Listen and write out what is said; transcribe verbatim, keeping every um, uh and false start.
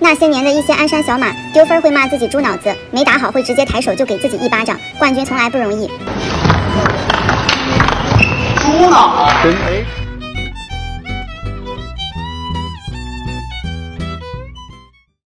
那些年的一些鞍山小马，丢分会骂自己猪脑子，没打好会直接抬手就给自己一巴掌。冠军从来不容易。 猪脑。